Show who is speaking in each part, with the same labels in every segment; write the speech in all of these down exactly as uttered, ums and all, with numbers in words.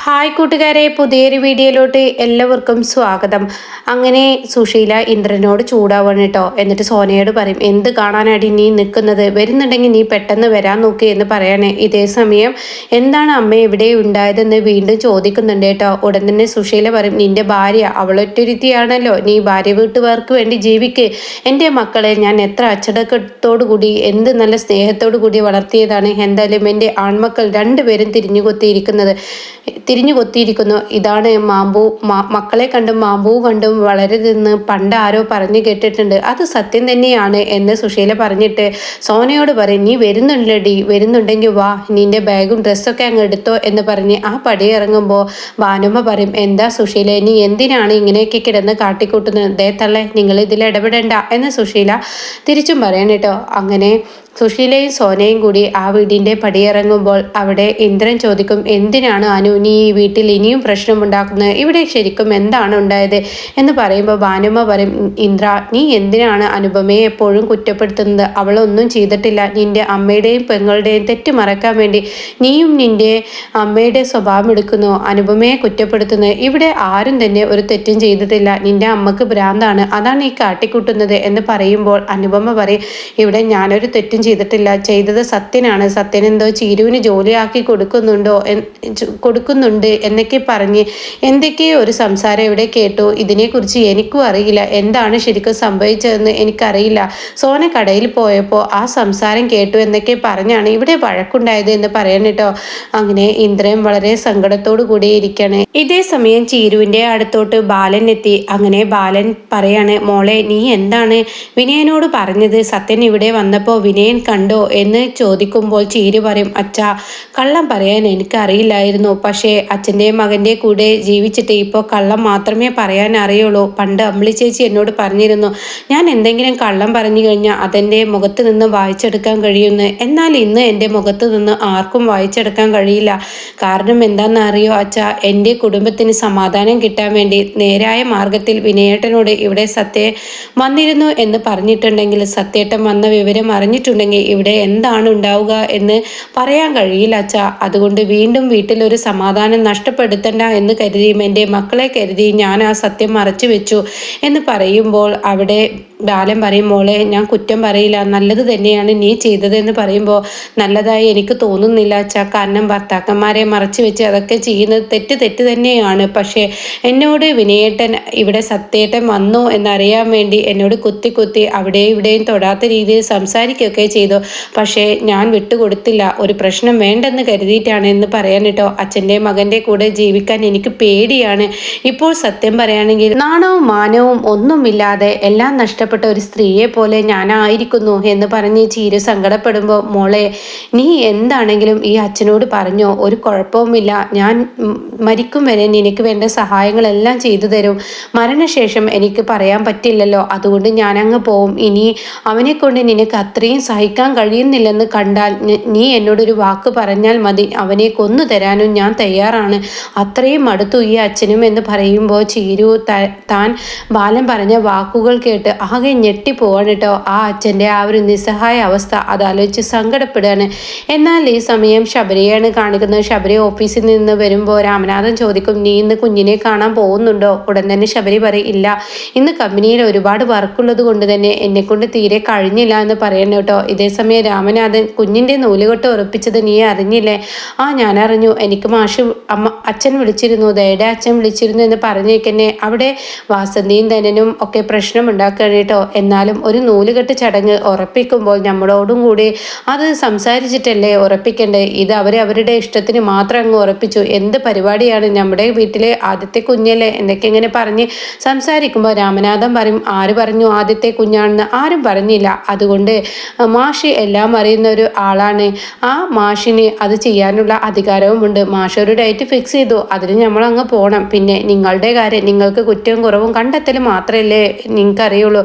Speaker 1: Hi കൂട്ടുകാരെ, പുതിയൊരു വീഡിയോയിലോട്ട് എല്ലാവർക്കും സ്വാഗതം. അങ്ങനെ സുശീല ഇന്ദ്രനോട് ചൂടാവണം കേട്ടോ. എന്നിട്ട് സോനയോട് പറയും, എന്ത് കാണാനാടി നീ നിൽക്കുന്നത്, വരുന്നുണ്ടെങ്കിൽ നീ പെട്ടെന്ന് വരാൻ നോക്കി എന്ന് പറയണേ. ഇതേ സമയം എന്താണ് അമ്മ ഇവിടെ ഉണ്ടായതെന്ന് വീണ്ടും ചോദിക്കുന്നുണ്ട് കേട്ടോ. ഉടൻ തന്നെ സുശീല പറയും, നിന്റെ ഭാര്യ അവളൊറ്റൊരുത്തിയാണല്ലോ, നീ ഭാര്യ വീട്ടുകാർക്ക് വേണ്ടി ജീവിക്ക്. എൻ്റെ മക്കളെ ഞാൻ എത്ര അച്ചടക്കത്തോടു കൂടി എന്ത് നല്ല സ്നേഹത്തോടു കൂടി വളർത്തിയതാണ്. എന്തായാലും എൻ്റെ ആൺമക്കൾ രണ്ടുപേരും തിരിഞ്ഞു കൊത്തിയിരിക്കുന്നത് തിരിഞ്ഞു കൊത്തിയിരിക്കുന്നു. ഇതാണ് മാമ്പൂ മക്കളെ കണ്ടും മാമ്പൂ കണ്ടും വളരുതെന്ന് പണ്ട് ആരോ പറഞ്ഞു കേട്ടിട്ടുണ്ട്. അത് സത്യം തന്നെയാണ് എന്ന് സുശീല പറഞ്ഞിട്ട് സോനയോട് പറയും, നീ വരുന്നുണ്ടടി, വരുന്നുണ്ടെങ്കിൽ വാ, നിന്റെ ബാഗും ഡ്രസ്സൊക്കെ അങ്ങ് എടുത്തോ എന്ന് പറഞ്ഞ് ആ പടി ഇറങ്ങുമ്പോൾ ഭാനുമ്മ പറയും, എന്താ സുശീല, നീ എന്തിനാണ് ഇങ്ങനെയൊക്കെ കിടന്ന് കാട്ടിക്കൂട്ടുന്നത്? ദേ തള്ളേ, നിങ്ങൾ ഇതിൽ ഇടപെടണ്ട എന്ന് സുശീല തിരിച്ചും പറയണം കേട്ടോ. അങ്ങനെ സുശീലയും സോനയും കൂടി ആ വീടിൻ്റെ പടിയിറങ്ങുമ്പോൾ അവിടെ ഇന്ദ്രൻ ചോദിക്കും, എന്തിനാണ് അനു നീ ഈ വീട്ടിൽ ഇനിയും പ്രശ്നമുണ്ടാക്കുന്നത്? ഇവിടെ ശരിക്കും എന്താണ് ഉണ്ടായത് എന്ന് പറയുമ്പോൾ ഭാനുമ്മ പറയും, ഇന്ദ്ര, നീ എന്തിനാണ് അനുപമയെ എപ്പോഴും കുറ്റപ്പെടുത്തുന്നത്? അവളൊന്നും ചെയ്തിട്ടില്ല. നിന്റെ അമ്മയുടെയും പെങ്ങളുടെയും തെറ്റ് മറക്കാൻ വേണ്ടി നീയും നിന്റെ അമ്മയുടെ സ്വഭാവം എടുക്കുന്നു, അനുപമയെ കുറ്റപ്പെടുത്തുന്നത്. ഇവിടെ ആരും തന്നെ ഒരു തെറ്റും ചെയ്തിട്ടില്ല. നിന്റെ അമ്മക്ക് ഭ്രാന്താണ്, അതാണ് ഈ കാട്ടിക്കൂട്ടുന്നത് എന്ന് പറയുമ്പോൾ അനുപമ പറയും, ഇവിടെ ഞാനൊരു തെറ്റും ചെയ്തിട്ടില്ല, ചെയ്തത് സത്യനാണ്. സത്യൻ എന്തോ ചീരുവിന് ജോലിയാക്കി കൊടുക്കുന്നുണ്ടോ കൊടുക്കുന്നുണ്ട് എന്നൊക്കെ പറഞ്ഞ് എന്തൊക്കെയോ ഒരു സംസാരം ഇവിടെ കേട്ടു. ഇതിനെക്കുറിച്ച് എനിക്കും അറിയില്ല, എന്താണ് ശരിക്കും സംഭവിച്ചതെന്ന് എനിക്കറിയില്ല. സോന കടയിൽ പോയപ്പോൾ ആ സംസാരം കേട്ടു എന്നൊക്കെ പറഞ്ഞാണ് ഇവിടെ വഴക്കുണ്ടായത് എന്ന് പറയാൻ കേട്ടോ. അങ്ങനെ ഇന്ദ്രൻ വളരെ സങ്കടത്തോടു കൂടി ഇരിക്കുകയാണ്. ഇതേ സമയം ചീരുവിൻ്റെ അടുത്തോട്ട് ബാലൻ എത്തി. അങ്ങനെ ബാലൻ പറയാണ്, മോളെ നീ എന്താണ് വിനയനോട് പറഞ്ഞത്? സത്യൻ ഇവിടെ വന്നപ്പോൾ വിനയൻ കണ്ടോ എന്ന് ചോദിക്കുമ്പോൾ ചീരു പറയും, അച്ഛാ, കള്ളം പറയാൻ എനിക്കറിയില്ലായിരുന്നു. പക്ഷേ അച്ഛൻ്റെ മകൻ്റെ കൂടെ ജീവിച്ചിട്ട് ഇപ്പോൾ കള്ളം മാത്രമേ പറയാൻ അറിയുള്ളൂ. പണ്ട് അമ്പിളി ചേച്ചി എന്നോട് പറഞ്ഞിരുന്നു, ഞാൻ എന്തെങ്കിലും കള്ളം പറഞ്ഞു കഴിഞ്ഞാൽ അതെൻ്റെ മുഖത്ത് നിന്ന് വായിച്ചെടുക്കാൻ കഴിയുമെന്ന്. എന്നാൽ ഇന്ന് എൻ്റെ മുഖത്ത് നിന്ന് ആർക്കും വായിച്ചെടുക്കാൻ കഴിയില്ല. കാരണം എന്താണെന്ന് അറിയോ അച്ഛാ? എൻ്റെ കുടുംബത്തിന് സമാധാനം കിട്ടാൻ വേണ്ടി നേരായ മാർഗത്തിൽ വിനയേട്ടനോട് ഇവിടെ സത്യ വന്നിരുന്നു എന്ന് പറഞ്ഞിട്ടുണ്ടെങ്കിൽ, സത്യേട്ടൻ വന്ന വിവരം അറിഞ്ഞിട്ടുണ്ടെങ്കിൽ ഇവിടെ എന്താണ് ഉണ്ടാവുക എന്ന് പറയാൻ കഴിയില്ല അച്ഛാ. അതുകൊണ്ട് വീണ്ടും വീട്ടിലൊരു സമാധാനം നഷ്ടപ്പെടുത്തണ്ട എന്ന് കരുതി, എൻ്റെ മക്കളെ കരുതി ഞാൻ ആ സത്യം മറച്ചു വെച്ചു എന്ന് പറയുമ്പോൾ അവിടെ ബാലൻ പറയും, മോളെ ഞാൻ കുറ്റം പറയില്ല, നല്ലത് തന്നെയാണ് നീ ചെയ്തതെന്ന് പറയുമ്പോൾ നല്ലതായി എനിക്ക് തോന്നുന്നില്ല അച്ഛാ. കാരണം ഭർത്താക്കന്മാരെ മറച്ചു വെച്ച് അതൊക്കെ ചെയ്യുന്നത് തെറ്റ് തെറ്റ് തന്നെയാണ്. പക്ഷേ എന്നോട് വിനയേട്ടൻ ഇവിടെ സത്യേട്ടൻ വന്നോ എന്നറിയാൻ വേണ്ടി എന്നോട് കുത്തി കുത്തി അവിടെ ഇവിടെയും തൊടാത്ത രീതിയിൽ സംസാരിക്കുകയൊക്കെ ചെയ്തു. പക്ഷേ ഞാൻ വിട്ടുകൊടുത്തില്ല, ഒരു പ്രശ്നം വേണ്ടെന്ന് കരുതിയിട്ടാണ് എന്ന് പറയാൻ കേട്ടോ. അച്ഛൻ്റെ മകൻ്റെ കൂടെ ജീവിക്കാൻ എനിക്ക് പേടിയാണ്. ഇപ്പോൾ സത്യം പറയുകയാണെങ്കിൽ നാണവും മാനവും ഒന്നുമില്ലാതെ എല്ലാം നഷ്ടപ്പെട്ട ഒരു സ്ത്രീയെ പോലെ ഞാനായിരിക്കുന്നു എന്ന് പറഞ്ഞ് ചീര സങ്കടപ്പെടുമ്പോൾ, മോളെ നീ എന്താണെങ്കിലും ഈ അച്ഛനോട് പറഞ്ഞോ, ഒരു കുഴപ്പവുമില്ല. ഞാൻ മരിക്കും വരെ നിനക്ക് വേണ്ട സഹായങ്ങളെല്ലാം ചെയ്തു തരും. മരണശേഷം എനിക്ക് പറയാൻ പറ്റില്ലല്ലോ, അതുകൊണ്ട് ഞാനങ്ങ് പോവും. ഇനി അവനെ കൊണ്ട് നിനക്ക് അത്രയും സഹിക്കാൻ കഴിയുന്നില്ലെന്ന് കണ്ടാൽ നീ എന്നോടൊരു വാക്ക് പറഞ്ഞാൽ മതി, അവനെ കൊന്നു തരാനും ഞാൻ തയ്യാറാണ്. അത്രയും അടുത്തു ഈ അച്ഛനും എന്ന് പറയുമ്പോൾ ചീരു താൻ ബാലൻ പറഞ്ഞ വാക്കുകൾ കേട്ട് ആകെ ഞെട്ടിപ്പോവാണ് കേട്ടോ. ആ അച്ഛൻ്റെ ആ ഒരു നിസ്സഹായ അവസ്ഥ അതാലോചിച്ച് സങ്കടപ്പെടുകയാണ്. എന്നാൽ ഈ സമയം ശബരിയാണ് കാണിക്കുന്നത്. ശബരി ഓഫീസിൽ നിന്ന് വരുമ്പോൾ രാമനാഥൻ ചോദിക്കും, നീ ഇന്ന് കുഞ്ഞിനെ കാണാൻ പോകുന്നുണ്ടോ? ഉടൻ തന്നെ ശബരി പറയും, ഇല്ല, ഇന്ന് കമ്പനിയിൽ ഒരുപാട് വർക്കുള്ളത് കൊണ്ട് തന്നെ എന്നെ കൊണ്ട് തീരെ കഴിഞ്ഞില്ല എന്ന് പറയുന്നു കേട്ടോ. ഇതേ സമയം രാമനാഥൻ, കുഞ്ഞിൻ്റെ നൂലുകെട്ട് ഉറപ്പിച്ചത് നീ അറിഞ്ഞില്ലേ? ആ ഞാൻ അറിഞ്ഞു, എനിക്ക് മാഷ് അമ്മ അച്ഛൻ വിളിച്ചിരുന്നു, ദയുടെ അച്ഛൻ വിളിച്ചിരുന്നു എന്ന് പറഞ്ഞേക്കന്നെ അവിടെ വാസന്തിയും ധനനും ഒക്കെ പ്രശ്നം ഉണ്ടാക്കുകയാണ് കേട്ടോ. എന്നാലും ഒരു നൂലുകെട്ട് ചടങ്ങ് ഉറപ്പിക്കുമ്പോൾ നമ്മളോടും കൂടി അത് സംസാരിച്ചിട്ടല്ലേ ഉറപ്പിക്കേണ്ടത്? ഇത് അവർ അവരുടെ ഇഷ്ടത്തിന് മാത്രം അങ്ങ് ഉറപ്പിച്ചു. എന്ത് പരിപാടിയാണ്, നമ്മുടെ വീട്ടിലെ ആദ്യത്തെ കുഞ്ഞല്ലേ എന്നൊക്കെ ഇങ്ങനെ പറഞ്ഞ് സംസാരിക്കുമ്പോൾ രാമനാഥൻ പറയും, ആര് പറഞ്ഞു ആദ്യത്തെ കുഞ്ഞാണെന്ന്? ആരും പറഞ്ഞില്ല. അതുകൊണ്ട് മാഷി എല്ലാം അറിയുന്ന ഒരു ആളാണ്. ആ മാഷിന് അത് ചെയ്യാനുള്ള അധികാരവുമുണ്ട്. മാഷ് ഒരു ഡേറ്റ് ഫിക്സ് ചെയ്തു, അതിന് നമ്മൾ അങ്ങ് പോകണം. പിന്നെ നിങ്ങളുടെ കാര്യം, നിങ്ങൾക്ക് കുറ്റവും കുറവും കണ്ടെത്തൽ മാത്രമല്ലേ നിങ്ങൾക്ക് അറിയുള്ളൂ.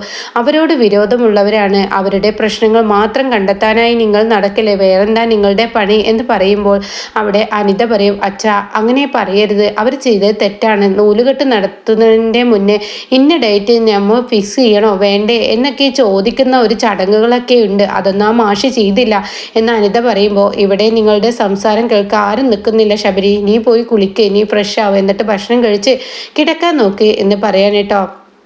Speaker 1: അവരോട് വിരോധമുള്ളവരാണ്. അവരുടെ പ്രശ്നങ്ങൾ മാത്രം കണ്ടെത്താനായി നിങ്ങൾ നടക്കില്ലേ, വേറെന്താ നിങ്ങളുടെ പണി എന്ന് പറയുമ്പോൾ അവിടെ അനിത പറയും, അച്ഛാ അങ്ങനെ പറയരുത്, അവർ ചെയ്തത് തെറ്റാണ്. നൂലുകെട്ട് നടത്തുന്നതിൻ്റെ മുന്നേ ഇന്ന ഡേറ്റ് നമ്മൾ ഫിക്സ് ചെയ്യണോ വേണ്ടേ എന്നൊക്കെ ചോദിക്കുന്ന ഒരു ചടങ്ങുകളൊക്കെ ഉണ്ട്. അതൊന്നും ആ മാഷ് ചെയ്തില്ല എന്ന് അനിത പറയുമ്പോൾ ഇവിടെ നിങ്ങളുടെ സംസാരം കേൾക്കാൻ ആരും നിൽക്കുന്നില്ല ശബരി, നീ പോയി കുളിക്ക്, നീ ഫ്രഷ് ആവും, എന്നിട്ട് ഭക്ഷണം കഴിച്ച് കിടക്കാൻ നോക്ക് എന്ന് പറയാൻ കേട്ടോ.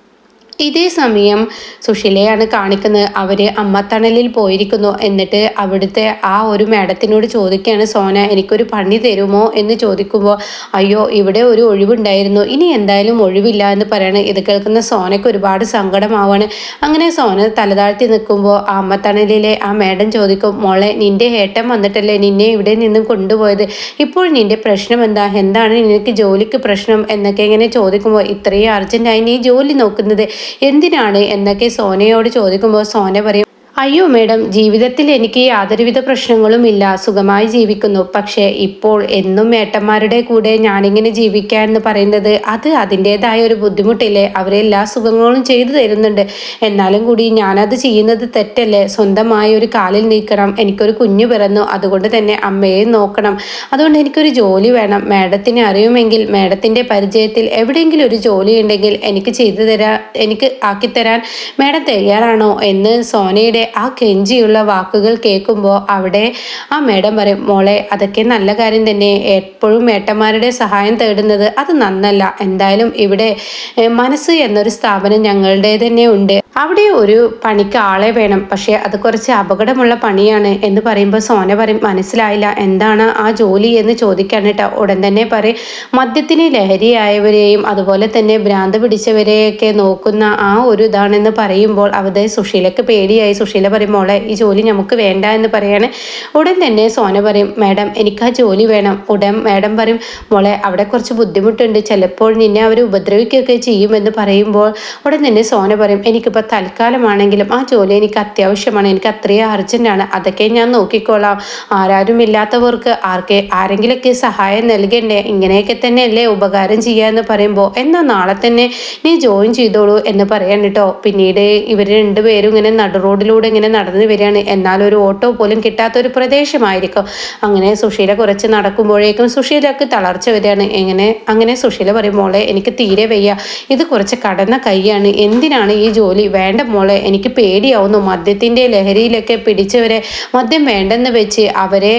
Speaker 1: ഇതേ സമയം സുശീലയാണ് കാണിക്കുന്നത്. അവർ അമ്മത്തണലിൽ പോയിരിക്കുന്നു. എന്നിട്ട് അവിടുത്തെ ആ ഒരു മാഡത്തിനോട് ചോദിക്കുകയാണ്, സോന എനിക്കൊരു പണി തരുമോ എന്ന് ചോദിക്കുമ്പോൾ അയ്യോ ഇവിടെ ഒരു ഒഴിവുണ്ടായിരുന്നു, ഇനി എന്തായാലും ഒഴിവില്ല എന്ന് പറയണേ. ഇത് കേൾക്കുന്ന സോനയ്ക്ക് ഒരുപാട് സങ്കടമാവാണ്. അങ്ങനെ സോന തലതാഴ്ത്തി നിൽക്കുമ്പോൾ ആ അമ്മത്തണലിലെ ആ മാഡം ചോദിക്കും, മോളെ നിന്റെ ഏട്ടൻ വന്നിട്ടല്ലേ നിന്നെ ഇവിടെ നിന്നും കൊണ്ടുപോയത്, ഇപ്പോൾ നിന്റെ പ്രശ്നം എന്താ, എന്താണ് നിനക്ക് ജോലിക്ക് പ്രശ്നം എന്നൊക്കെ ഇങ്ങനെ ചോദിക്കുമ്പോൾ ഇത്രയും അർജൻറ്റായി നീ ജോലി നോക്കുന്നത് എന്തിനാണ് എന്നൊക്കെ സോനയോട് ചോദിക്കുമ്പോൾ സോന പറയും, അയ്യോ മേഡം, ജീവിതത്തിൽ എനിക്ക് യാതൊരുവിധ പ്രശ്നങ്ങളും ഇല്ല, സുഖമായി ജീവിക്കുന്നു. പക്ഷേ ഇപ്പോൾ എന്നും ഏട്ടന്മാരുടെ കൂടെ ഞാനിങ്ങനെ ജീവിക്കുക എന്ന് പറയുന്നത് അത് അതിൻ്റെതായ ഒരു ബുദ്ധിമുട്ടില്ലേ, അവരെല്ലാ സുഖങ്ങളും ചെയ്തു തരുന്നുണ്ട്, എന്നാലും കൂടി ഞാനത് ചെയ്യുന്നത് തെറ്റല്ലേ. സ്വന്തമായ ഒരു കാലിൽ നിൽക്കണം, എനിക്കൊരു കുഞ്ഞു പിറന്നു, അതുകൊണ്ട് തന്നെ അമ്മയെ നോക്കണം, അതുകൊണ്ട് എനിക്കൊരു ജോലി വേണം. മാഡത്തിന് അറിയുമെങ്കിൽ മാഡത്തിൻ്റെ പരിചയത്തിൽ എവിടെയെങ്കിലും ഒരു ജോലി ഉണ്ടെങ്കിൽ എനിക്ക് ചെയ്തു തരാൻ എനിക്ക് ആക്കിത്തരാൻ മാഡം തയ്യാറാണോ എന്ന് സോനയുടെ ആ കെഞ്ചിയുള്ള വാക്കുകൾ കേൾക്കുമ്പോൾ അവിടെ ആ മേഡം പറയും, മോളെ അതൊക്കെ നല്ല കാര്യം തന്നെ, എപ്പോഴും ഏട്ടന്മാരുടെ സഹായം തേടുന്നത് അത് നന്നല്ല. എന്തായാലും ഇവിടെ മനസ്സ് എന്നൊരു സ്ഥാപനം ഞങ്ങളുടെ തന്നെ ഉണ്ട്, അവിടെ ഒരു പണിക്ക് ആളെ വേണം, പക്ഷേ അത് കുറച്ച് അപകടമുള്ള പണിയാണ് എന്ന് പറയുമ്പോൾ സോന പറയും, മനസ്സിലായില്ല, എന്താണ് ആ ജോലി എന്ന് ചോദിക്കാൻ കേട്ടോ. ഉടൻ തന്നെ പറയും, മദ്യത്തിന് ലഹരിയായവരെയും അതുപോലെ തന്നെ ഭ്രാന്ത് പിടിച്ചവരെയൊക്കെ നോക്കുന്ന ആ ഒരു ഇതാണെന്ന് പറയുമ്പോൾ അവിടെ സുശീലക്ക് പേടിയായി. സുശീല പറയും, മോളെ ഈ ജോലി നമുക്ക് വേണ്ട എന്ന് പറയാണ്. ഉടൻ തന്നെ സോന പറയും, മാഡം എനിക്ക് ആ ജോലി വേണം. ഉടൻ മാഡം പറയും, മോളെ അവിടെ കുറച്ച് ബുദ്ധിമുട്ടുണ്ട്, ചിലപ്പോൾ നിന്നെ അവർ ഉപദ്രവിക്കുകയൊക്കെ ചെയ്യുമെന്ന് പറയുമ്പോൾ ഉടൻ തന്നെ സോന പറയും, എനിക്കിപ്പോൾ തൽക്കാലമാണെങ്കിലും ആ ജോലി എനിക്ക് അത്യാവശ്യമാണ്, എനിക്ക് അത്രയും അർജൻറ്റാണ്, അതൊക്കെ ഞാൻ നോക്കിക്കോളാം, ആരാരും ഇല്ലാത്തവർക്ക് ആർക്കെ ആരെങ്കിലൊക്കെ സഹായം നൽകണ്ടേ, ഇങ്ങനെയൊക്കെ തന്നെയല്ലേ ഉപകാരം ചെയ്യാന്ന് പറയുമ്പോൾ എന്നാൽ നാളെ തന്നെ നീ ജോയിൻ ചെയ്തോളൂ എന്ന് പറയാൻ കേട്ടോ. പിന്നീട് ഇവർ രണ്ടുപേരും ഇങ്ങനെ നടു റോഡിലൂടെ ഇങ്ങനെ നടന്നു വരികയാണ്. എന്നാൽ ഒരു ഓട്ടോ പോലും കിട്ടാത്തൊരു പ്രദേശമായിരിക്കും. അങ്ങനെ സുശീല കുറച്ച് നടക്കുമ്പോഴേക്കും സുശീലക്ക് തളർച്ച വരികയാണ്. എങ്ങനെ അങ്ങനെ സുശീല പറയും, മോളെ എനിക്ക് തീരെ വയ്യ, ഇത് കുറച്ച് കടന്ന കൈയാണ്, എന്തിനാണ് ഈ ജോലി, വേണ്ട മോളെ, എനിക്ക് പേടിയാവുന്നു, മദ്യത്തിൻ്റെ ലഹരിയിലൊക്കെ പിടിച്ചവരെ മദ്യം വേണ്ടെന്ന് വെച്ച് അവരെ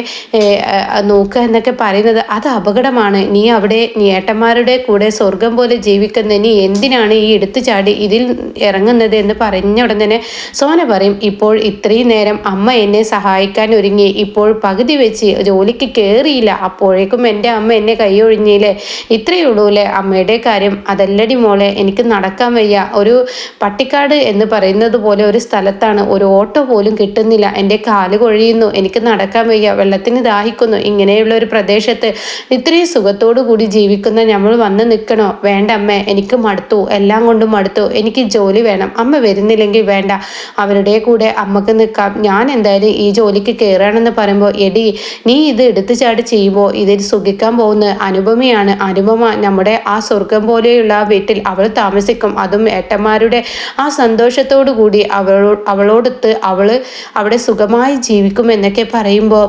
Speaker 1: നോക്കുക എന്നൊക്കെ പറയുന്നത് അത് അപകടമാണ്, നീ അവിടെ നീ ഏട്ടന്മാരുടെ കൂടെ സ്വർഗം പോലെ ജീവിക്കുന്ന നീ എന്തിനാണ് ഈ എടുത്തു ചാടി ഇതിൽ ഇറങ്ങുന്നത് എന്ന് പറഞ്ഞ ഉടൻ തന്നെ സോന പറയും, ഇപ്പോൾ ഇത്രയും നേരം അമ്മ എന്നെ സഹായിക്കാൻ ഒരുങ്ങി, ഇപ്പോൾ പകുതി വെച്ച് ജോലിക്ക് കയറിയില്ല, അപ്പോഴേക്കും എൻ്റെ അമ്മ എന്നെ കൈയൊഴിഞ്ഞില്ലേ, ഇത്രയേ ഉള്ളൂല്ലേ അമ്മയുടെ കാര്യം, അതല്ലടി മോളെ, എനിക്ക് നടക്കാൻ വയ്യ, ഒരു പട്ടിക്കാട് എന്ന് പറയുന്നത് പോലെ ഒരു സ്ഥലത്താണ്, ഒരു ഓട്ടോ പോലും കിട്ടുന്നില്ല, എൻ്റെ കാല് കൊഴിയുന്നു, എനിക്ക് നടക്കാൻ വയ്യ, വെള്ളത്തിന് ദാഹിക്കുന്നു, ഇങ്ങനെയുള്ള ഒരു പ്രദേശത്ത് ഇത്രയും സുഖത്തോടു കൂടി ജീവിക്കുന്ന നമ്മൾ വന്ന് നിൽക്കണോ, വേണ്ട അമ്മ, എനിക്ക് മടുത്തു, എല്ലാം കൊണ്ടും മടുത്തു, എനിക്ക് ജോലി വേണം, അമ്മ വരുന്നില്ലെങ്കിൽ വേണ്ട, അവരുടെ കൂടെ അമ്മക്ക് നിൽക്കാം, ഞാൻ എന്തായാലും ഈ ജോലിക്ക് കയറുകയാണെന്ന് പറയുമ്പോൾ എടി നീ ഇത് എടുത്തു ചാടി ചെയ്യുമ്പോൾ ഇതിൽ സുഖിക്കാൻ പോകുന്ന അനുപമയാണ്, അനുപമ നമ്മുടെ ആ സ്വർഗം പോലെയുള്ള വീട്ടിൽ അവൾ താമസിക്കും, അതും ഏട്ടന്മാരുടെ ആ സന്തോഷത്തോടു കൂടി അവളോ അവളോടൊത്ത് അവൾ അവിടെ സുഖമായി ജീവിക്കുമെന്നൊക്കെ പറയുമ്പോൾ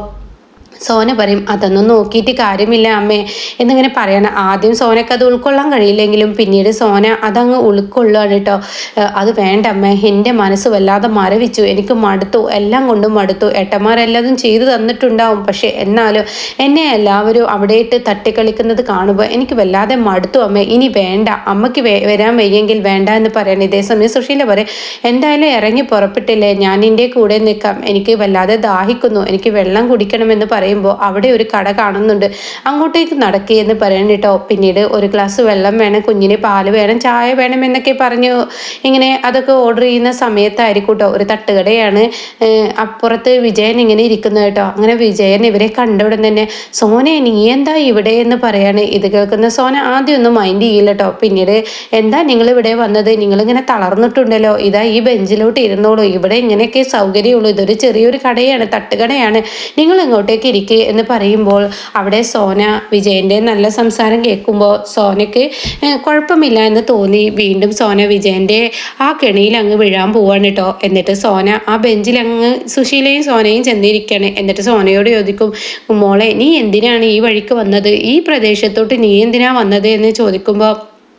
Speaker 1: സോന പറയും, അതൊന്നും നോക്കിയിട്ട് കാര്യമില്ല അമ്മേ എന്നിങ്ങനെ പറയണം. ആദ്യം സോനക്ക് അത് ഉൾക്കൊള്ളാൻ കഴിയില്ലെങ്കിലും പിന്നീട് സോന അതങ്ങ് ഉൾക്കൊള്ളുകയാണ് കേട്ടോ. അത് വേണ്ട അമ്മേ, എൻ്റെ മനസ്സ് വല്ലാതെ മരവിച്ചു, എനിക്ക് മടുത്തു, എല്ലാം കൊണ്ടും മടുത്തു, ഏട്ടന്മാരെല്ലാതും ചെയ്തു തന്നിട്ടുണ്ടാവും, പക്ഷെ എന്നാലും എന്നെ എല്ലാവരും അവിടെ ഇട്ട് തട്ടിക്കളിക്കുന്നത് കാണുമ്പോൾ എനിക്ക് വല്ലാതെ മടുത്തു അമ്മേ, ഇനി വേണ്ട, അമ്മയ്ക്ക് വരാൻ വയ്യെങ്കിൽ വേണ്ട എന്ന് പറയണം. ഇതേസമയം സുശീല പറയും, എന്തായാലും ഇറങ്ങി പുറപ്പെട്ടില്ലേ, ഞാൻ നിൻ്റെ കൂടെ നിൽക്കാം, എനിക്ക് വല്ലാതെ ദാഹിക്കുന്നു, എനിക്ക് വെള്ളം കുടിക്കണമെന്ന് പറയും. അവിടെ ഒരു കട കാണുന്നുണ്ട്, അങ്ങോട്ടേക്ക് നടക്കുക എന്ന് പറയണം കേട്ടോ. പിന്നീട് ഒരു ഗ്ലാസ് വെള്ളം വേണം, കുഞ്ഞിന് പാല് വേണം, ചായ വേണം എന്നൊക്കെ പറഞ്ഞു ഇങ്ങനെ അതൊക്കെ ഓർഡർ ചെയ്യുന്ന സമയത്തായിരിക്കും കേട്ടോ. ഒരു തട്ടുകടയാണ്, അപ്പുറത്ത് വിജയൻ ഇങ്ങനെ ഇരിക്കുന്നത് കേട്ടോ. അങ്ങനെ വിജയൻ ഇവരെ കണ്ട ഉടൻ തന്നെ സോനെ നീ എന്താ ഇവിടെ എന്ന് പറയാണ്. ഇത് കേൾക്കുന്ന സോന ആദ്യം ഒന്നും മൈൻഡ് ചെയ്യില്ല കേട്ടോ. പിന്നീട് എന്താ നിങ്ങൾ ഇവിടെ വന്നത്, നിങ്ങളിങ്ങനെ തളർന്നിട്ടുണ്ടല്ലോ, ഇതാ ഈ ബെഞ്ചിലോട്ട് ഇരുന്നോളൂ, ഇവിടെ ഇങ്ങനെയൊക്കെ സൗകര്യമുള്ളൂ, ഇതൊരു ചെറിയൊരു കടയാണ്, തട്ടുകടയാണ്, നിങ്ങൾ ഇങ്ങോട്ടേക്ക് ഇരിക്ക് എന്ന് പറയുമ്പോൾ അവിടെ സോന വിജയൻ്റെ നല്ല സംസാരം കേൾക്കുമ്പോൾ സോനയ്ക്ക് കുഴപ്പമില്ല എന്ന് തോന്നി. വീണ്ടും സോന വിജയൻ്റെ ആ കെണിയിൽ അങ്ങ് വീഴാൻ പോവാണ് കേട്ടോ. എന്നിട്ട് സോന ആ ബെഞ്ചിൽ അങ്ങ് സുശീലയും സോനയും ചെന്നിരിക്കുകയാണ്. എന്നിട്ട് സോനയോട് ചോദിക്കും, മോളെ നീ എന്തിനാണ് ഈ വഴിക്ക് വന്നത്, ഈ പ്രദേശത്തോട്ട് നീ എന്തിനാ വന്നത് എന്ന് ചോദിക്കുമ്പോൾ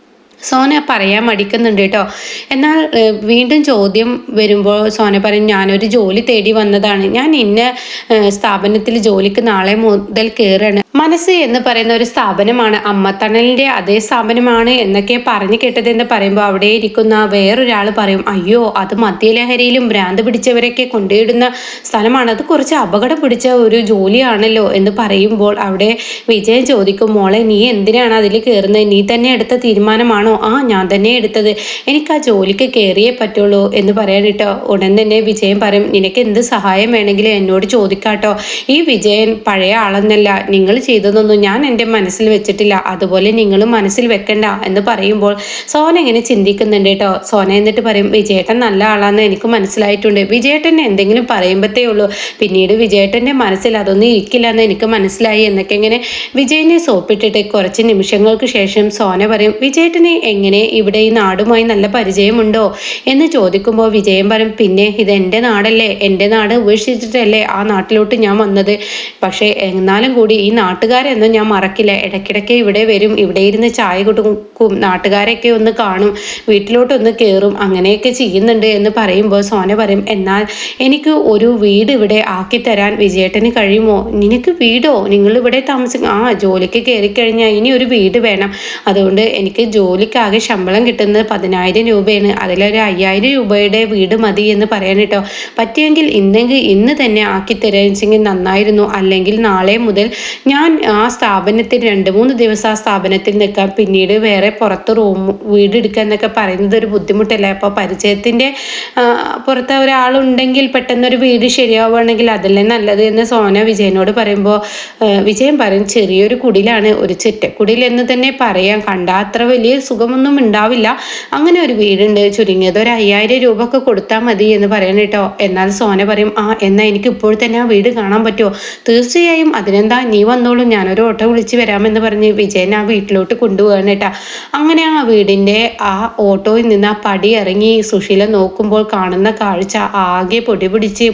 Speaker 1: സോന പറയാൻ മടിക്കുന്നുണ്ട് കേട്ടോ. എന്നാൽ വീണ്ടും ചോദ്യം വരുമ്പോൾ സോന പറയും, ഞാനൊരു ജോലി തേടി വന്നതാണ്, ഞാൻ ഇന്ന സ്ഥാപനത്തിൽ ജോലിക്ക് നാളെ മുതൽ കയറുകയാണ്. മനസ്സ് എന്ന് പറയുന്ന ഒരു സ്ഥാപനമാണ്, അമ്മത്തണലിൻ്റെ അതേ സ്ഥാപനമാണ് എന്നൊക്കെ പറഞ്ഞു കേട്ടതെന്ന് പറയുമ്പോൾ അവിടെ ഇരിക്കുന്ന വേറൊരാൾ പറയും, അയ്യോ അത് മദ്യലഹരിയിലും ഭ്രാന്ത് പിടിച്ചവരൊക്കെ കൊണ്ടുവിടുന്ന സ്ഥലമാണ്, അത് കുറച്ച് അപകടം പിടിച്ച ഒരു ജോലിയാണല്ലോ എന്ന് പറയുമ്പോൾ അവിടെ വിജയൻ ചോദിക്കും, മോളെ നീ എന്തിനാണ് അതിൽ കയറുന്നത്, നീ തന്നെ എടുത്ത തീരുമാനമാണോ? ആ ഞാൻ തന്നെ എടുത്തത്, എനിക്ക് ആ ജോലിക്ക് കയറിയേ പറ്റുള്ളൂ എന്ന് പറയാനിട്ടോ. ഉടൻ തന്നെ വിജയൻ പറയും, നിനക്ക് എന്ത് സഹായം വേണമെങ്കിലും എന്നോട് ചോദിക്കാട്ടോ, ഈ വിജയൻ പഴയ ആളെന്നല്ല, നിങ്ങൾ ചെയ്തതൊന്നും ഞാൻ എൻ്റെ മനസ്സിൽ വെച്ചിട്ടില്ല, അതുപോലെ നിങ്ങളും മനസ്സിൽ വെക്കണ്ട എന്ന് പറയുമ്പോൾ സോന ഇങ്ങനെ ചിന്തിക്കുന്നുണ്ട് കേട്ടോ. സോന എന്നിട്ട് പറയും, വിജയേട്ടൻ നല്ല ആളാന്ന് എനിക്ക് മനസ്സിലായിട്ടുണ്ട്, വിജയേട്ടൻ എന്തെങ്കിലും പറയുമ്പോഴത്തേ ഉള്ളൂ, പിന്നീട് വിജയേട്ടൻ്റെ മനസ്സിൽ അതൊന്നും ഇരിക്കില്ല എന്ന് എനിക്ക് മനസ്സിലായി എന്നൊക്കെ ഇങ്ങനെ വിജയനെ സോപ്പിട്ടിട്ട് കുറച്ച് നിമിഷങ്ങൾക്ക് ശേഷം സോന പറയും, വിജയേട്ടനെ എങ്ങനെ ഇവിടെ ഈ നാടുമായി നല്ല പരിചയമുണ്ടോ എന്ന് ചോദിക്കുമ്പോൾ വിജയൻ പറയും, പിന്നെ ഇത് എൻ്റെ നാടല്ലേ, എൻ്റെ നാട് ഉപേക്ഷിച്ചിട്ടല്ലേ ആ നാട്ടിലോട്ട് ഞാൻ വന്നത്, പക്ഷേ എന്നാലും കൂടി ഈ നാട്ടുകാരെന്നും ഞാൻ മറക്കില്ല, ഇടയ്ക്കിടയ്ക്ക് ഇവിടെ വരും, ഇവിടെ ഇരുന്ന് ചായ കൊടുക്കും, നാട്ടുകാരെയൊക്കെ ഒന്ന് കാണും, വീട്ടിലോട്ടൊന്ന് കയറും, അങ്ങനെയൊക്കെ ചെയ്യുന്നുണ്ട് എന്ന് പറയുമ്പോൾ സോന പറയും, എന്നാൽ എനിക്ക് ഒരു വീട് ഇവിടെ ആക്കി തരാൻ വിജയേട്ടന് കഴിയുമോ? നിനക്ക് വീടോ? നിങ്ങൾ ഇവിടെ താമസിക്കും? ആ ജോലിക്ക് കയറിക്കഴിഞ്ഞാൽ ഇനി ഒരു വീട് വേണം, അതുകൊണ്ട് എനിക്ക് ജോലിക്കാകെ ശമ്പളം കിട്ടുന്നത് പതിനായിരം രൂപയാണ്, അതിലൊരു അയ്യായിരം രൂപയുടെ വീട് മതി എന്ന് പറയാൻ കേട്ടോ. പറ്റിയെങ്കിൽ ഇന്നെങ്കിൽ ഇന്ന് തന്നെ ആക്കി തരാച്ചെങ്കിൽ നന്നായിരുന്നു, അല്ലെങ്കിൽ നാളെ മുതൽ ഞാൻ ആ സ്ഥാപനത്തിൽ രണ്ട് മൂന്ന് ദിവസം ആ സ്ഥാപനത്തിൽ നിൽക്കാം, പിന്നീട് വേറെ പുറത്ത് റൂം വീട് എടുക്കുക എന്നൊക്കെ പറയുന്നത് ഒരു ബുദ്ധിമുട്ടല്ലേ, അപ്പോൾ പരിചയത്തിൻ്റെ പുറത്ത് ഒരാളുണ്ടെങ്കിൽ പെട്ടെന്നൊരു വീട് ശരിയാവുകയാണെങ്കിൽ അതല്ലേ നല്ലത് എന്ന് സോന വിജയനോട് പറയുമ്പോൾ വിജയൻ പറയും, ചെറിയൊരു കുടിലാണ്, ഒരു ചെറ്റക്കുടിൽ എന്ന് തന്നെ പറയാം, കണ്ടാൽ അത്ര വലിയ സുഖമൊന്നും ഉണ്ടാവില്ല, അങ്ങനെ ഒരു വീടുണ്ട്, ചുരുങ്ങിയത് ഒരു അയ്യായിരം രൂപ ഒക്കെ കൊടുത്താൽ മതി എന്ന് പറയാൻ കേട്ടോ. എന്നാൽ സോന പറയും, ആ എന്നാൽ എനിക്ക് ഇപ്പോൾ തന്നെ ആ വീട് കാണാൻ പറ്റുമോ? തീർച്ചയായും, അതിനെന്താ, നീ വന്നോളൂ, ഞാനൊരു ഓട്ടോ വിളിച്ച് വരാമെന്ന് പറഞ്ഞ് വിജയൻ ആ വീട്ടിലോട്ട് കൊണ്ടുപോകാൻ കേട്ടാ. അങ്ങനെ ആ വീടിൻ്റെ ആ ഓട്ടോയിൽ നിന്ന് ആ പടി ഇറങ്ങി സുശീല നോക്കുമ്പോൾ കാണുന്ന കാഴ്ച ആകെ പൊടി പിടിച്ച്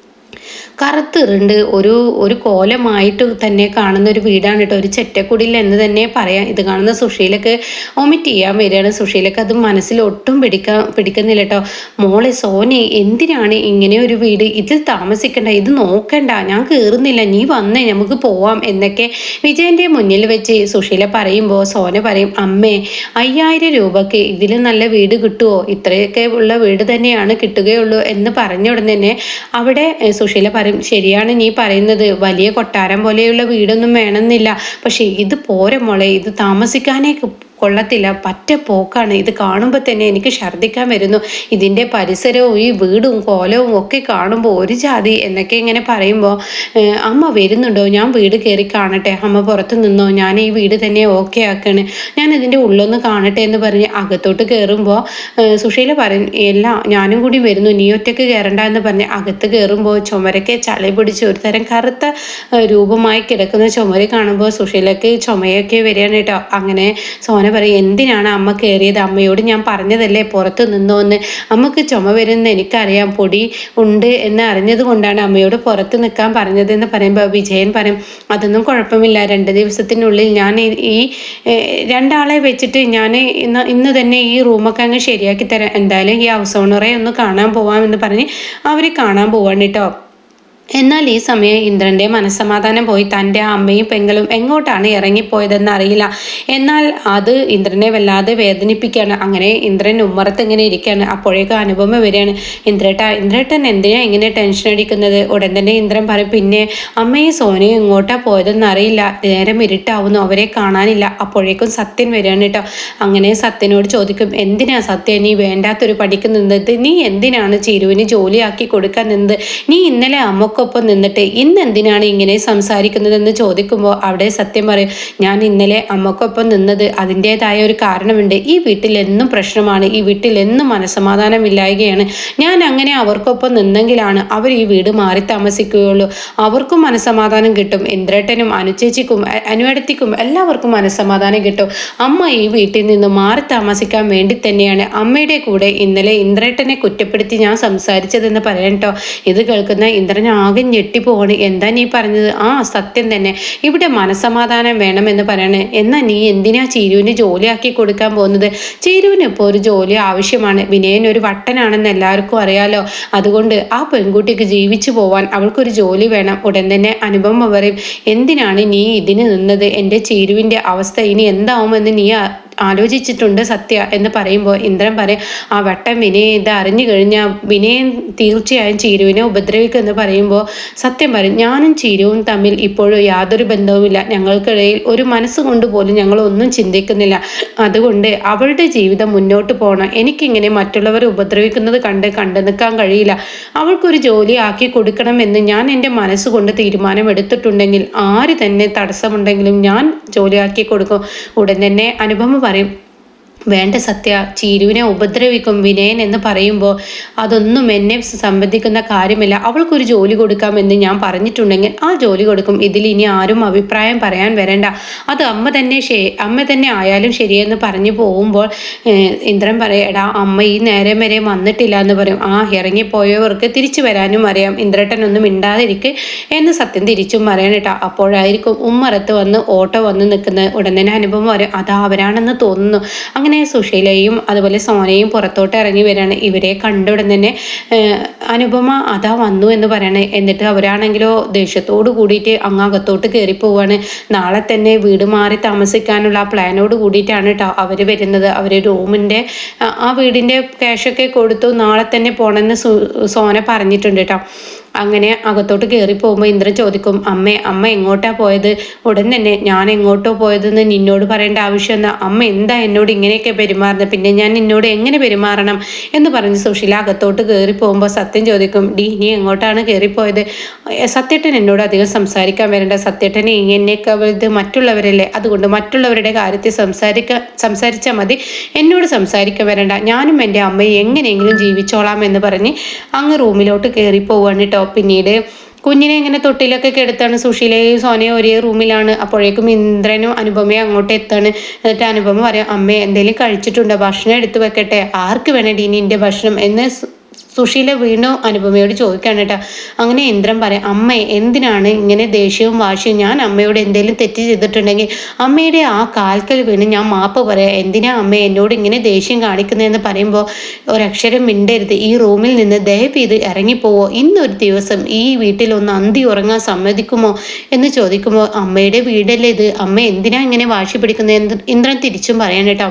Speaker 1: കറുത്തിറുണ്ട് ഒരു ഒരു കോലമായിട്ട് തന്നെ കാണുന്ന ഒരു വീടാണ് കേട്ടോ, ഒരു ചെറ്റക്കുടിൽ എന്ന് തന്നെ പറയാം. ഇത് കാണുന്ന സുശീലക്ക് വൊമിറ്റ് ചെയ്യാൻ വരികയാണ്. സുശീലക്ക് അത് മനസ്സിൽ ഒട്ടും പിടിക്കാൻ പിടിക്കുന്നില്ല കേട്ടോ. മോളെ സോനെ, എന്തിനാണ് ഇങ്ങനെ ഒരു വീട്, ഇതിൽ താമസിക്കണ്ട, ഇത് നോക്കണ്ട, ഞാൻ കയറുന്നില്ല, നീ വന്നേ നമുക്ക് പോവാം എന്നൊക്കെ വിജയൻ്റെ മുന്നിൽ വെച്ച് സുശീല പറയുമ്പോൾ സോന പറയും, അമ്മേ അയ്യായിരം രൂപക്ക് ഇതിൽ നല്ല വീട് കിട്ടുമോ? ഇത്രയൊക്കെ ഉള്ള വീട് തന്നെയാണ് കിട്ടുകയുള്ളൂ എന്ന് പറഞ്ഞ ഉടൻ തന്നെ അവിടെ സുശീല പറയും, ശരിയാണ് നീ പറയുന്നത്, വലിയ കൊട്ടാരം പോലെയുള്ള വീടൊന്നും വേണമെന്നില്ല, പക്ഷെ ഇത് പോരെ മോളെ, ഇത് താമസിക്കാനേ കൊള്ളത്തില്ല, പറ്റ പോക്കാണ്, ഇത് കാണുമ്പോൾ തന്നെ എനിക്ക് ഛർദ്ദിക്കാൻ വരുന്നു, ഇതിൻ്റെ പരിസരവും ഈ വീടും കോലവും ഒക്കെ കാണുമ്പോൾ ഒരു ജാതി എന്നൊക്കെ ഇങ്ങനെ പറയുമ്പോൾ അമ്മ വരുന്നുണ്ടോ, ഞാൻ വീട് കയറി കാണട്ടെ, അമ്മ പുറത്ത് നിന്നോ, ഞാൻ ഈ വീട് തന്നെ ഓക്കെ ആക്കാണ്, ഞാൻ ഇതിൻ്റെ ഉള്ളൊന്ന് കാണട്ടെ എന്ന് പറഞ്ഞ് അകത്തോട്ട് കയറുമ്പോൾ സുശീല പറയും, ഇല്ല ഞാനും കൂടി വരുന്നു, നീ ഒറ്റയ്ക്ക് കയറണ്ട എന്ന് പറഞ്ഞ് അകത്ത് കയറുമ്പോൾ ചുമരൊക്കെ ചളി പിടിച്ച് ഒരു തരം കറുത്ത രൂപമായി കിടക്കുന്ന ചുമര് കാണുമ്പോൾ സുശീലക്ക് ചുമയൊക്കെ വരികയാണ് കേട്ടോ. അങ്ങനെ സോന പറയും, എന്തിനാണ് അമ്മ കയറിയത്, അമ്മയോട് ഞാൻ പറഞ്ഞതല്ലേ പുറത്ത് നിന്നോ എന്ന്, അമ്മക്ക് ചുമ വരുന്ന എനിക്കറിയാം, പൊടി ഉണ്ട് എന്ന് അറിഞ്ഞത് കൊണ്ടാണ് അമ്മയോട് പുറത്ത് നിൽക്കാൻ പറഞ്ഞതെന്ന് പറയുമ്പോൾ വിജയൻ പറയും, അതൊന്നും കുഴപ്പമില്ല, രണ്ട് ദിവസത്തിനുള്ളിൽ ഞാൻ ഈ രണ്ടാളെ വെച്ചിട്ട് ഞാൻ ഇന്ന് ഇന്ന് തന്നെ ഈ റൂമൊക്കെ അങ്ങ് ശരിയാക്കി തരാം, എന്തായാലും ഈ ഹൗസ് ഓണറെ ഒന്ന് കാണാൻ പോവാമെന്ന് പറഞ്ഞ് അവർ കാണാൻ പോവാണ് കേട്ടോ. എന്നാൽ ഈ സമയം ഇന്ദ്രൻ്റെ മനസ്സമാധാനം പോയി. തൻ്റെ അമ്മയും പെങ്ങളും എങ്ങോട്ടാണ് ഇറങ്ങിപ്പോയതെന്ന് അറിയില്ല. എന്നാൽ അത് ഇന്ദ്രനെ വല്ലാതെ വേദനിപ്പിക്കുകയാണ്. അങ്ങനെ ഇന്ദ്രൻ ഉമ്മറത്ത് ഇങ്ങനെ ഇരിക്കുകയാണ്. അപ്പോഴേക്കും അനുപമ വരികയാണ്. ഇന്ദ്രേട്ട ഇന്ദ്രേട്ടൻ എന്തിനാ ഇങ്ങനെ ടെൻഷൻ അടിക്കുന്നത്? ഉടൻ തന്നെ ഇന്ദ്രൻ പറയും, പിന്നെ അമ്മയും സോനയും എങ്ങോട്ടാ പോയതെന്ന് അറിയില്ല, നേരം ഇരുട്ടാവുന്നു, അവരെ കാണാനില്ല. അപ്പോഴേക്കും സത്യൻ വരികയാണ് കേട്ടോ. അങ്ങനെ സത്യനോട് ചോദിക്കും, എന്തിനാ സത്യ നീ വേണ്ടാത്തൊരു പഠിക്ക് നിന്നത്? നീ എന്തിനാണ് ചിരുവിന് ജോലിയാക്കി കൊടുക്കാൻ നിന്നത്? നീ ഇന്നലെ അമ്മക്ക് അവർക്കൊപ്പം നിന്നിട്ട് ഇന്ന് എന്തിനാണ് ഇങ്ങനെ സംസാരിക്കുന്നതെന്ന് ചോദിക്കുമ്പോൾ അവിടെ സത്യം പറയും, ഞാൻ ഇന്നലെ അമ്മക്കൊപ്പം നിന്നത് അതിൻ്റെതായ ഒരു കാരണമുണ്ട്. ഈ വീട്ടിൽ എന്നും പ്രശ്നമാണ്, ഈ വീട്ടിൽ എന്നും മനസമാധാനമില്ലായ്കയാണ്. ഞാൻ അങ്ങനെ അവർക്കൊപ്പം നിന്നെങ്കിലാണ് അവർ ഈ വീട് മാറി താമസിക്കുകയുള്ളൂ. അവർക്കും മനസമാധാനം കിട്ടും, ഇന്ദ്രേട്ടനും അനുചേച്ചിക്കും അനുവടത്തിക്കും എല്ലാവർക്കും മനസമാധാനം കിട്ടും. അമ്മ ഈ വീട്ടിൽ നിന്ന് മാറി താമസിക്കാൻ വേണ്ടി തന്നെയാണ് അമ്മയുടെ കൂടെ ഇന്നലെ ഇന്ദ്രേട്ടനെ കുറ്റപ്പെടുത്തി ഞാൻ സംസാരിച്ചതെന്ന് പറയട്ടോ. ഇത് കേൾക്കുന്ന ഇന്ദ്രൻ ആകെ ഞെട്ടിപ്പോവാണ്. എന്താ നീ പറഞ്ഞത്? ആ സത്യം തന്നെ, ഇവിടെ മനസമാധാനം വേണമെന്ന് പറയണേ. എന്നാൽ നീ എന്തിനാ ചീരുവിന് ജോലിയാക്കി കൊടുക്കാൻ പോകുന്നത്? ചീരുവിന് ഇപ്പോൾ ഒരു ജോലി ആവശ്യമാണ്. വിനയൻ ഒരു വട്ടനാണെന്ന് എല്ലാവർക്കും അറിയാലോ. അതുകൊണ്ട് ആ പെൺകുട്ടിക്ക് ജീവിച്ചു പോവാൻ അവൾക്കൊരു ജോലി വേണം. ഉടൻ തന്നെ അനുപമ പറയും, എന്തിനാണ് നീ ഇതിന് നിന്നത്? എൻ്റെ ചീരുവിൻ്റെ അവസ്ഥ ഇനി എന്താവുമെന്ന് നീ ആലോചിച്ചിട്ടുണ്ട് സത്യ എന്ന് പറയുമ്പോൾ ഇന്ദ്രൻ പറയും, ആ വട്ടം വിനയ ഇത് അറിഞ്ഞു കഴിഞ്ഞാൽ വിനയൻ തീർച്ചയായും ചീരുവിനെ ഉപദ്രവിക്കുമെന്ന് പറയുമ്പോൾ സത്യം പറയും, ഞാനും ചീരുവും തമ്മിൽ ഇപ്പോഴും യാതൊരു ബന്ധവുമില്ല. ഞങ്ങൾക്കിടയിൽ ഒരു മനസ്സുകൊണ്ട് പോലും ഞങ്ങൾ ഒന്നും ചിന്തിക്കുന്നില്ല. അതുകൊണ്ട് അവളുടെ ജീവിതം മുന്നോട്ട് പോകണം. എനിക്കിങ്ങനെ മറ്റുള്ളവരെ ഉപദ്രവിക്കുന്നത് കണ്ട് കണ്ടു നിൽക്കാൻ കഴിയില്ല. അവൾക്കൊരു ജോലി ആക്കി കൊടുക്കണമെന്ന് ഞാൻ എൻ്റെ മനസ്സുകൊണ്ട് തീരുമാനമെടുത്തിട്ടുണ്ടെങ്കിൽ ആര് തന്നെ തടസ്സമുണ്ടെങ്കിലും ഞാൻ ജോലിയാക്കി കൊടുക്കും. ഉടൻ തന്നെ അനുപമ പറയും, വേണ്ട സത്യ, ചീരുവിനെ ഉപദ്രവിക്കും വിനയൻ എന്ന് പറയുമ്പോൾ അതൊന്നും എന്നെ സംബന്ധിക്കുന്ന കാര്യമില്ല. അവൾക്കൊരു ജോലി കൊടുക്കാമെന്ന് ഞാൻ പറഞ്ഞിട്ടുണ്ടെങ്കിൽ ആ ജോലി കൊടുക്കും. ഇതിൽ ഇനി ആരും അഭിപ്രായം പറയാൻ വരണ്ട. അത് അമ്മ തന്നെ ശരി അമ്മ തന്നെ ആയാലും ശരിയെന്ന് പറഞ്ഞു പോകുമ്പോൾ ഇന്ദ്രൻ പറയും, എടാ അമ്മ ഈ നേരം വരെ വന്നിട്ടില്ല എന്ന് പറയും. ആ ഇറങ്ങിപ്പോയവർക്ക് തിരിച്ചു വരാനും അറിയാം, ഇന്ദ്രട്ടനൊന്നും മിണ്ടാതിരിക്ക് എന്ന് സത്യം തിരിച്ചും പറയണം കേട്ടോ. അപ്പോഴായിരിക്കും ഉമ്മറത്ത് വന്ന് ഓട്ടോ വന്ന് നിൽക്കുന്നത്. ഉടൻ തന്നെ അനുഭവം പറയും, അതാ അവരാണെന്ന് തോന്നുന്നു. അങ്ങനെ സുശീലയും അതുപോലെ സോനയും പുറത്തോട്ട് ഇറങ്ങി വരികയാണ്. ഇവരെ കണ്ടുടൻ തന്നെ അനുപമ അതാ വന്നു എന്ന് പറയണേ. എന്നിട്ട് അവരാണെങ്കിലോ ദേഷ്യത്തോട് കൂടിയിട്ട് അങ്ങകത്തോട്ട് കയറി പോവാണ്. നാളെ തന്നെ വീട് മാറി താമസിക്കാനുള്ള ആ പ്ലാനോട് കൂടിയിട്ടാണ് കേട്ടോ അവർ വരുന്നത്. അവർ റൂമിൻ്റെ ആ വീടിൻ്റെ ക്യാഷൊക്കെ കൊടുത്തു, നാളെ തന്നെ പോകണമെന്ന് സോന പറഞ്ഞിട്ടുണ്ട് കേട്ടോ. അങ്ങനെ അകത്തോട്ട് കയറി പോകുമ്പോൾ ഇന്ദ്രൻ ചോദിക്കും, അമ്മേ അമ്മ എങ്ങോട്ടാ പോയത്? ഉടൻ തന്നെ ഞാൻ എങ്ങോട്ടോ പോയതെന്ന് നിന്നോട് പറയേണ്ട ആവശ്യം എന്നാ? അമ്മ എന്താ എന്നോട് ഇങ്ങനെയൊക്കെ പെരുമാറുന്നത്? പിന്നെ ഞാൻ നിന്നോട് എങ്ങനെ പെരുമാറണം എന്ന് പറഞ്ഞ് സുശീല അകത്തോട്ട് കയറി പോകുമ്പോൾ സത്യം ചോദിക്കും, ഡി നീ എങ്ങോട്ടാണ് കയറിപ്പോയത്? സത്യേട്ടൻ എന്നോട് അധികം സംസാരിക്കാൻ വരേണ്ട. സത്യേട്ടൻ എന്നെയൊക്കെ ഇത് മറ്റുള്ളവരല്ലേ, അതുകൊണ്ട് മറ്റുള്ളവരുടെ കാര്യത്തിൽ സംസാരിക്കാൻ സംസാരിച്ചാൽ മതി, എന്നോട് സംസാരിക്കാൻ വരേണ്ട. ഞാനും എൻ്റെ അമ്മയെ എങ്ങനെയെങ്കിലും ജീവിച്ചോളാം എന്ന് പറഞ്ഞ് അങ്ങ് റൂമിലോട്ട് കയറി പോവാണ് കേട്ടോ. പിന്നീട് കുഞ്ഞിനെ ഇങ്ങനെ തൊട്ടിലൊക്കെ കിടത്താണ്. സുശീലയും സോനയും ഒരേ റൂമിലാണ്. അപ്പോഴേക്കും ഇന്ദ്രനും അനുപമയും അങ്ങോട്ട് എത്താണ്. എന്നിട്ട് അനുപമ പറയാം, അമ്മേ എന്തെങ്കിലും കഴിച്ചിട്ടുണ്ടോ? ഭക്ഷണം എടുത്തു വെക്കട്ടെ? ആർക്ക് വേണേടി ഇനി എൻ്റെ ഭക്ഷണം എന്ന് സുശീല വീണ്ടും അനുപമയോട് ചോദിക്കാണ് കേട്ടോ. അങ്ങനെ ഇന്ദ്രൻ പറയാം, അമ്മ എന്തിനാണ് ഇങ്ങനെ ദേഷ്യവും വാശിയും? ഞാൻ അമ്മയോട് എന്തെങ്കിലും തെറ്റ് ചെയ്തിട്ടുണ്ടെങ്കിൽ അമ്മയുടെ ആ കാൽക്കൽ വീണ് ഞാൻ മാപ്പ് പറയാം. എന്തിനാ അമ്മ എന്നോട് ഇങ്ങനെ ദേഷ്യം കാണിക്കുന്നതെന്ന് പറയുമ്പോൾ ഒരക്ഷരം മിണ്ടരുത്, ഈ റൂമിൽ നിന്ന് ദയവ് ചെയ്ത് ഇറങ്ങിപ്പോവോ, ഇന്നൊരു ദിവസം ഈ വീട്ടിൽ ഒന്ന് അന്തി ഉറങ്ങാൻ സമ്മതിക്കുമോ എന്ന് ചോദിക്കുമ്പോൾ അമ്മയുടെ വീടല്ലേ ഇത്, അമ്മ എന്തിനാ ഇങ്ങനെ വാശി പിടിക്കുന്നത്? ഇന്ദ്രൻ തിരിച്ചും പറയാൻ കേട്ടോ.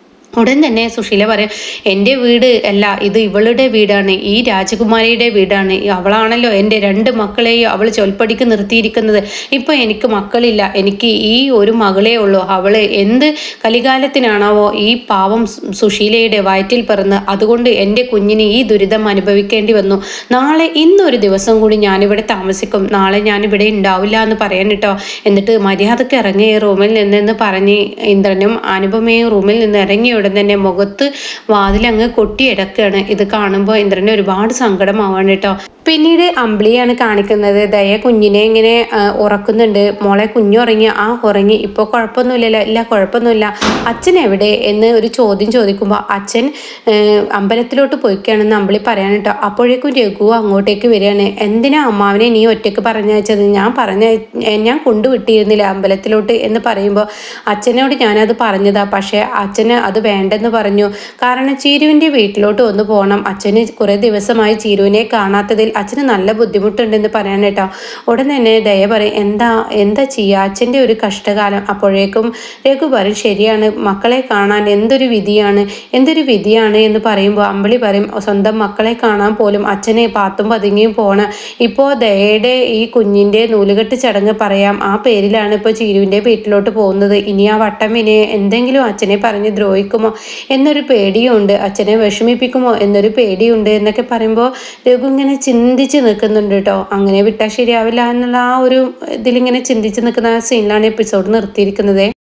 Speaker 1: ഉടൻ തന്നെ സുശീല പറയും, എൻ്റെ വീട് അല്ല ഇത്, ഇവളുടെ വീടാണ്, ഈ രാജകുമാരിയുടെ വീടാണ്. അവളാണല്ലോ എൻ്റെ രണ്ട് മക്കളെയും അവൾ ചൊൽപ്പടിക്ക് നിർത്തിയിരിക്കുന്നത്. ഇപ്പോൾ എനിക്ക് മക്കളില്ല, എനിക്ക് ഈ ഒരു മകളേ ഉള്ളൂ. അവൾ എന്ത് കലികാലത്തിനാണാവോ ഈ പാവം സുശീലയുടെ വയറ്റിൽ പിറന്ന്, അതുകൊണ്ട് എൻ്റെ കുഞ്ഞിന് ഈ ദുരിതം അനുഭവിക്കേണ്ടി വന്നു. നാളെ ഇന്നൊരു ദിവസം കൂടി ഞാനിവിടെ താമസിക്കും, നാളെ ഞാനിവിടെ ഉണ്ടാവില്ല എന്ന് പറയാൻ കേട്ടോ. എന്നിട്ട് മര്യാദക്ക് ഇറങ്ങിയ റൂമിൽ നിന്നെന്ന് പറഞ്ഞ് ഇന്ദ്രനും അനുപമയും റൂമിൽ നിന്ന് ഇറങ്ങിയ ഉടൻ തന്നെ മുഖത്ത് വാതിലങ്ങ് കൊട്ടിയടക്കുകയാണ്. ഇത് കാണുമ്പോൾ ഇന്ദ്രന് ഒരുപാട് സങ്കടമാവാണ് കേട്ടോ. പിന്നീട് അമ്പിളിയാണ് കാണിക്കുന്നത്. ദയ കുഞ്ഞിനെ ഇങ്ങനെ ഉറക്കുന്നുണ്ട്. മോളെ കുഞ്ഞുറങ്ങി? ആ ഉറങ്ങി, ഇപ്പോൾ കുഴപ്പമൊന്നുമില്ലല്ലോ? ഇല്ല കുഴപ്പമൊന്നുമില്ല. അച്ഛൻ എവിടെ എന്ന് ഒരു ചോദ്യം ചോദിക്കുമ്പോൾ അച്ഛൻ അമ്പലത്തിലോട്ട് പോയിക്കുകയാണെന്ന് അമ്പിളി പറയാൻ കേട്ടോ. അപ്പോഴേക്കും രഘു അങ്ങോട്ടേക്ക് വരികയാണ്. എന്തിനാ അമ്മാവനെ നീ ഒറ്റയ്ക്ക് പറഞ്ഞയച്ചത്? ഞാൻ പറഞ്ഞ ഞാൻ കൊണ്ടുവിട്ടിരുന്നില്ല അമ്പലത്തിലോട്ട് എന്ന് പറയുമ്പോൾ അച്ഛനോട് ഞാനത് പറഞ്ഞതാ, പക്ഷേ അച്ഛന് അത് വേണ്ടെന്ന് പറഞ്ഞു. കാരണം ചീരുവിൻ്റെ വീട്ടിലോട്ട് ഒന്ന് പോകണം. അച്ഛന് കുറേ ദിവസമായി ചീരുവിനെ കാണാത്തതിൽ അച്ഛന് നല്ല ബുദ്ധിമുട്ടുണ്ടെന്ന് പറയാൻ കേട്ടോ. ഉടൻ തന്നെ ദയ പറയും, എന്താ എന്താ ചെയ്യുക, അച്ഛൻ്റെ ഒരു കഷ്ടകാലം. അപ്പോഴേക്കും രഘു പറയും, ശരിയാണ്, മക്കളെ കാണാൻ എന്തൊരു വിധിയാണ് എന്തൊരു വിധിയാണ് എന്ന് പറയുമ്പോൾ അമ്പിളി പറയും, സ്വന്തം മക്കളെ കാണാൻ പോലും അച്ഛനെ പാത്തും പതുങ്ങിയും പോകണം. ഇപ്പോൾ ദയയുടെ ഈ കുഞ്ഞിൻ്റെ നൂലുകെട്ട് ചടങ്ങ് പറയാം, ആ പേരിലാണ് ഇപ്പോൾ ചീരുവിൻ്റെ വീട്ടിലോട്ട് പോകുന്നത്. ഇനി ആ വട്ടമ്മിനെ എന്തെങ്കിലും അച്ഛനെ പറഞ്ഞ് ദ്രോഹിക്കുമോ എന്നൊരു പേടിയുണ്ട്, അച്ഛനെ വിഷമിപ്പിക്കുമോ എന്നൊരു പേടിയുണ്ട് എന്നൊക്കെ പറയുമ്പോൾ രഘു ഇങ്ങനെ ചിന്ത ചിന്തിച്ച് നിൽക്കുന്നുണ്ട് കേട്ടോ. അങ്ങനെ വിട്ടാൽ ശരിയാവില്ല എന്നുള്ള ആ ഒരു ഇതിലിങ്ങനെ ചിന്തിച്ച് നിൽക്കുന്ന സീനിലാണ് എപ്പിസോഡ് നിർത്തിയിരിക്കുന്നത്.